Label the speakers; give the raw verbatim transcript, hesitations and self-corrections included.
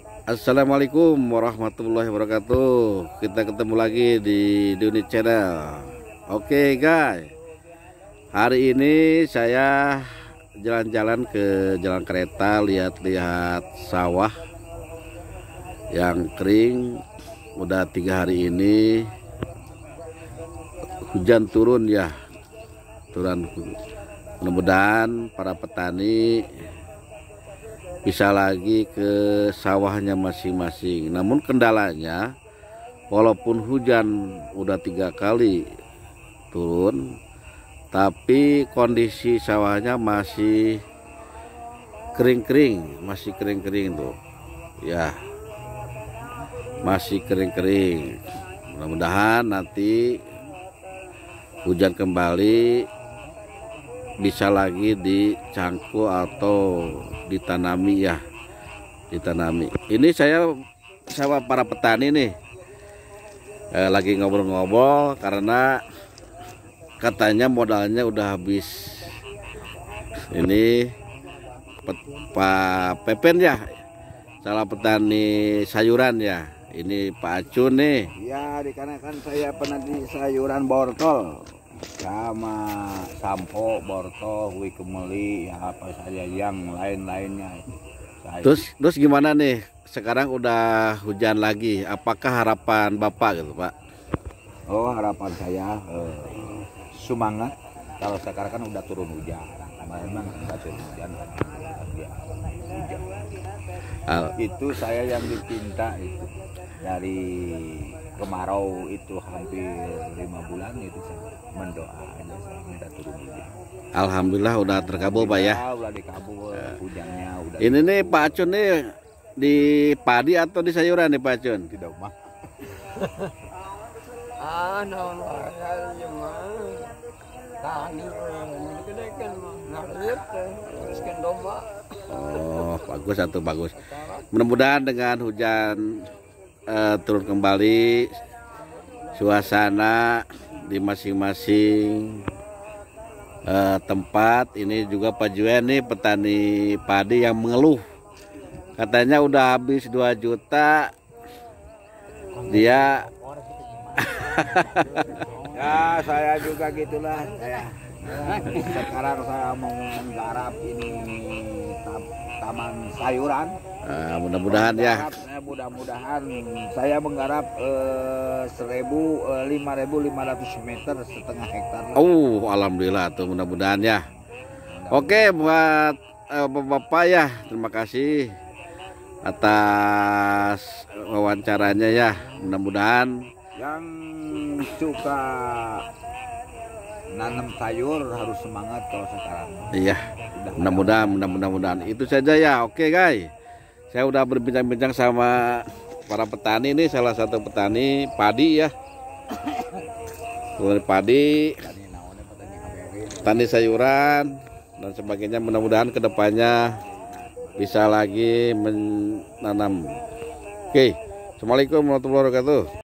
Speaker 1: Assalamualaikum warahmatullahi wabarakatuh. Kita ketemu lagi di Duni Channel. Oke guys, hari ini saya jalan-jalan ke jalan kereta, lihat-lihat sawah yang kering. Udah tiga hari ini hujan turun ya, turun. Mudah-mudahan para petani bisa lagi ke sawahnya masing-masing. Namun kendalanya, walaupun hujan udah tiga kali turun, tapi kondisi sawahnya masih kering-kering, masih kering-kering tuh, ya, masih kering-kering. Mudah-mudahan nanti hujan kembali bisa lagi dicangkul atau ditanami ya, ditanami. Ini saya sama para petani nih eh, lagi ngobrol-ngobrol karena katanya modalnya udah habis. Ini Pak Pepen ya, salah petani sayuran ya. Ini Pak Acun nih.
Speaker 2: Ya, dikarenakan saya pernah di sayuran bortol sama sampo, borto, hui kemeli, ya apa saja yang lain-lainnya. Saya.
Speaker 1: Terus terus gimana nih? Sekarang udah hujan lagi. Apakah harapan Bapak gitu, Pak?
Speaker 2: Oh, harapan saya eh, semangat. Kalau sekarang kan udah turun hujan. Memang udah turun hujan kan. Ya, hujan.
Speaker 1: Al
Speaker 2: Itu saya yang dicinta itu dari kemarau itu hampir lima bulan itu saya mendoa aja saya minta turun hujan.
Speaker 1: Alhamdulillah udah terkabul Pak ya.
Speaker 2: Udah dikabul hujannya udah.
Speaker 1: Ini nih Pak Acun nih di padi atau di sayuran nih Pak Acun?
Speaker 2: Tidak mah.
Speaker 3: Ah, naon wae mah. Tani gede kan ngalir teruskan domba.
Speaker 1: Oh, bagus atau bagus. Mudah-mudahan dengan hujan eh, turun kembali, suasana di masing-masing eh, tempat. Ini juga Pak Juen nih petani padi yang mengeluh, katanya udah habis dua juta dia.
Speaker 2: Ya saya juga gitulah saya. Sekarang saya mau menggarap ini taman sayuran.
Speaker 1: Nah, mudah-mudahan ya.
Speaker 2: Mudah-mudahan saya menggarap eh, seribu lima ribu lima ratus meter setengah hektar.
Speaker 1: Oh, alhamdulillah tuh, mudah-mudahan ya. Oke buat eh, Bapak ya, terima kasih atas wawancaranya ya. Mudah-mudahan
Speaker 2: yang suka nanam sayur harus semangat kalau sekarang.
Speaker 1: iya, mudah-mudahan mudah-mudahan itu saja ya. Oke guys, saya udah berbincang-bincang sama para petani ini, salah satu petani padi ya, petani padi, petani sayuran dan sebagainya. Mudah-mudahan kedepannya bisa lagi menanam. Oke, assalamualaikum warahmatullahi wabarakatuh.